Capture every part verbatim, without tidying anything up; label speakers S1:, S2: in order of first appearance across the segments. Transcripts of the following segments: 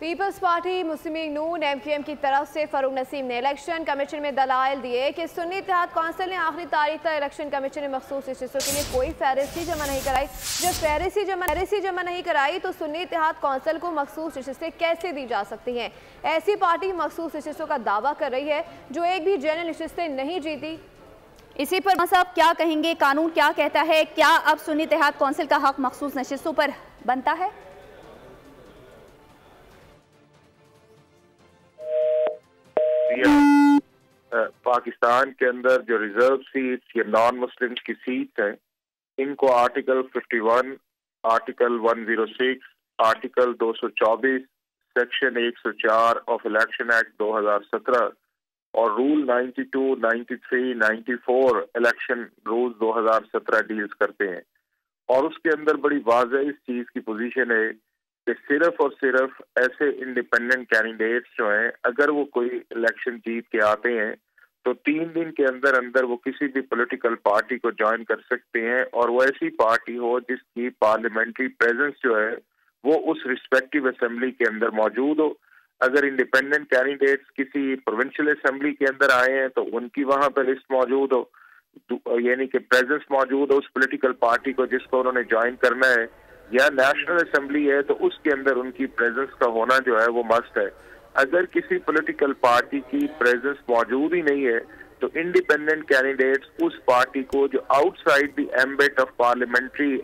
S1: Peoples Party Muslim League नून M Q M की तरफ से फरूक नसीम ने इलेक्शन कमीशन में दलाइल दिए कि सुन्नी इत्तेहाद कौंसिल ने आखिरी तारीख तक इलेक्शन कमीशन ने मखसूस नशिस्तों के लिए कोई फहरिस्त ही जमा नहीं कराई। जब फहरिस्त ही जमा फहरिस्त ही जमा नहीं कराई तो सुन्नी इत्तेहाद कौंसिल को मखसूस नशिस्तें कैसे दी जा सकती हैं। ऐसी पार्टी मखसूस नशिस्तों का दावा कर रही है जो एक भी जनरल नशिस्तें नहीं जीती।
S2: इसी पर साहब क्या कहेंगे, कानून क्या कहता है, क्या अब सुन्नी इत्तेहाद कौंसिल का हक मखसूस नशिस्तों पर बनता है?
S3: पाकिस्तान के अंदर जो रिजर्व सीट्स या नॉन मुस्लिम्स की सीट्स हैं, इनको आर्टिकल इक्यावन, आर्टिकल एक सौ छह, आर्टिकल दो सौ चौबीस, सेक्शन एक सौ चार ऑफ इलेक्शन एक्ट दो हज़ार सत्रह और रूल बानवे, तिरानवे, चौरानवे इलेक्शन रूल्स दो हज़ार सत्रह डील्स करते हैं। और उसके अंदर बड़ी वाज़ेह इस चीज़ की पोजीशन है कि सिर्फ और सिर्फ ऐसे इंडिपेंडेंट कैंडिडेट्स जो हैं, अगर वो कोई इलेक्शन जीत के आते हैं तो तीन दिन के अंदर अंदर वो किसी भी पॉलिटिकल पार्टी को ज्वाइन कर सकते हैं, और वो ऐसी पार्टी हो जिसकी पार्लियामेंट्री प्रेजेंस जो है वो उस रिस्पेक्टिव असेंबली के अंदर मौजूद हो। अगर इंडिपेंडेंट कैंडिडेट्स किसी प्रोविंशियल असेंबली के अंदर आए हैं तो उनकी वहाँ पर लिस्ट मौजूद हो, यानी कि प्रेजेंस मौजूद हो उस पॉलिटिकल पार्टी को जिसको उन्होंने ज्वाइन करना है, या नेशनल असेंबली है तो उसके अंदर उनकी प्रेजेंस का होना जो है वो मस्ट है। अगर किसी पॉलिटिकल पार्टी की प्रेजेंस मौजूद ही नहीं है तो इंडिपेंडेंट कैंडिडेट्स उस पार्टी को जो outside the ambit of parliamentary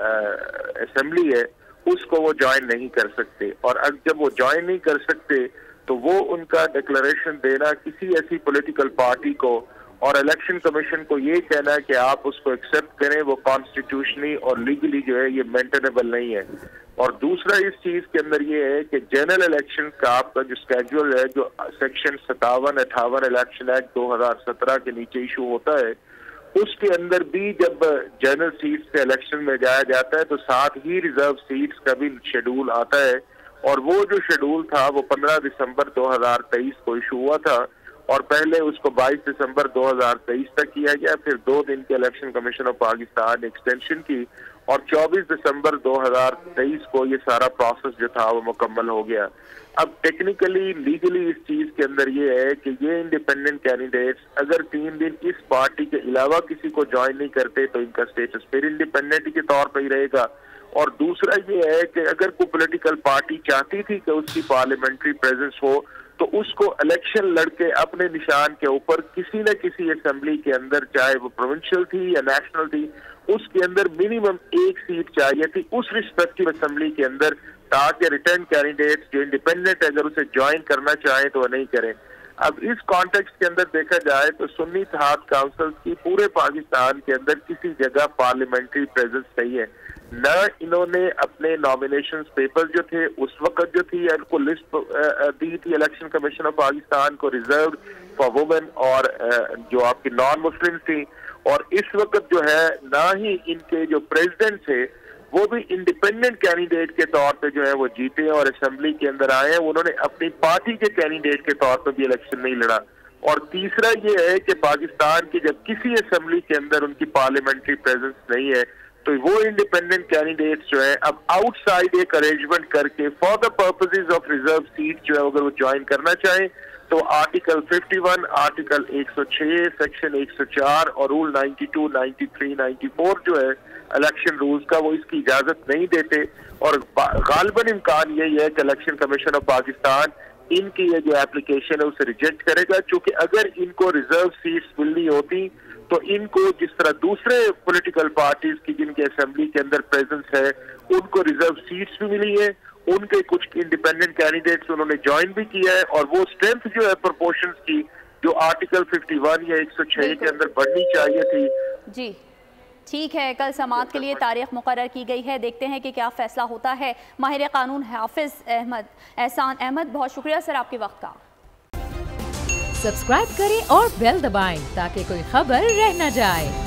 S3: assembly है उसको वो ज्वाइन नहीं कर सकते। और अब जब वो ज्वाइन नहीं कर सकते तो वो उनका डिक्लेरेशन देना किसी ऐसी पॉलिटिकल पार्टी को और इलेक्शन कमीशन को ये कहना है कि आप उसको एक्सेप्ट करें, वो कॉन्स्टिट्यूशनली और लीगली जो है ये मेंटेनेबल नहीं है। और दूसरा इस चीज के अंदर ये है कि जनरल इलेक्शन का आपका जो स्केड्यूल है, जो सेक्शन सत्तावन अठावन इलेक्शन एक्ट दो हज़ार सत्रह के नीचे इशू होता है, उसके अंदर भी जब जनरल सीट्स से इलेक्शन में जाया जाता है तो साथ ही रिजर्व सीट्स का भी शेड्यूल आता है। और वो जो शेड्यूल था वो पंद्रह दिसंबर दो हज़ार तेईस को इशू हुआ था और पहले उसको बाईस दिसंबर दो हज़ार तेईस तक किया गया, फिर दो दिन के इलेक्शन कमीशन ऑफ पाकिस्तान ने एक्सटेंशन की और चौबीस दिसंबर दो हज़ार तेईस को ये सारा प्रोसेस जो था वो मुकम्मल हो गया। अब टेक्निकली लीगली इस चीज के अंदर ये है कि ये इंडिपेंडेंट कैंडिडेट्स अगर तीन दिन इस पार्टी के अलावा किसी को ज्वाइन नहीं करते तो इनका स्टेटस फिर इंडिपेंडेंट के तौर पर ही रहेगा। और दूसरा ये है कि अगर कोई पॉलिटिकल पार्टी चाहती थी कि उसकी पार्लियामेंट्री प्रेजेंस हो तो उसको इलेक्शन लड़के अपने निशान के ऊपर किसी न किसी असेंबली के अंदर, चाहे वो प्रोविंशियल थी या नेशनल थी, उसके अंदर मिनिमम एक सीट चाहिए थी उस रिस्पेक्टिव असेंबली के अंदर, ताकि रिटर्न कैंडिडेट्स जो इंडिपेंडेंट अगर उसे ज्वाइन करना चाहें तो वो नहीं करें। अब इस कॉन्टेक्स्ट के अंदर देखा जाए तो सुन्नी इत्तेहाद काउंसिल की पूरे पाकिस्तान के अंदर किसी जगह पार्लियामेंट्री प्रेजेंस नहीं है। न इन्होंने अपने नॉमिनेशन पेपर जो थे उस वक्त जो थी इनको लिस्ट दी थी इलेक्शन कमीशन ऑफ पाकिस्तान को रिजर्व फॉर वुमेन और जो आपकी नॉन मुस्लिम थी, और इस वक्त जो है ना ही इनके जो प्रेसिडेंट थे वो भी इंडिपेंडेंट कैंडिडेट के तौर पे जो है वो जीते और असेंबली के अंदर आए हैं, उन्होंने अपनी पार्टी के कैंडिडेट के तौर पे भी इलेक्शन नहीं लड़ा। और तीसरा ये है कि पाकिस्तान की जब किसी असेंबली के अंदर उनकी पार्लियामेंट्री प्रेजेंस नहीं है तो वो इंडिपेंडेंट कैंडिडेट्स जो है अब आउटसाइड एक अरेंजमेंट करके for the purposes of reserve seat जो है अगर वो ज्वाइन करना चाहे तो आर्टिकल इक्यावन, आर्टिकल एक सौ छह, सेक्शन एक सौ चार और रूल बानवे, तिरानवे, चौरानवे जो है इलेक्शन रूल्स का वो इसकी इजाजत नहीं देते। और गालिबन इम्कान यही है कि इलेक्शन कमीशन ऑफ पाकिस्तान इनकी ये जो एप्लीकेशन है उसे रिजेक्ट करेगा, क्योंकि अगर इनको रिजर्व सीट्स मिलनी होती तो इनको जिस तरह दूसरे पॉलिटिकल पार्टीज की जिनके असेंबली के अंदर प्रेजेंस है उनको रिजर्व सीट्स भी मिली है, उनके कुछ इंडिपेंडेंट कैंडिडेट्स उन्होंने ज्वाइन भी किया है, और वो स्ट्रेंथ जो है प्रोपोर्शंस की जो आर्टिकल इक्यावन या एक सौ छह के अंदर बढ़नी चाहिए थी।
S2: जी ठीक है, कल समाअत के लिए तारीख मुकर्रर की गई है, देखते हैं कि क्या फैसला होता है। माहिर कानून हाफिज अहमद एहसान अहमद, बहुत शुक्रिया सर आपके वक्त का।
S4: सब्सक्राइब करें और बेल दबाएं ताकि कोई खबर रह न जाए।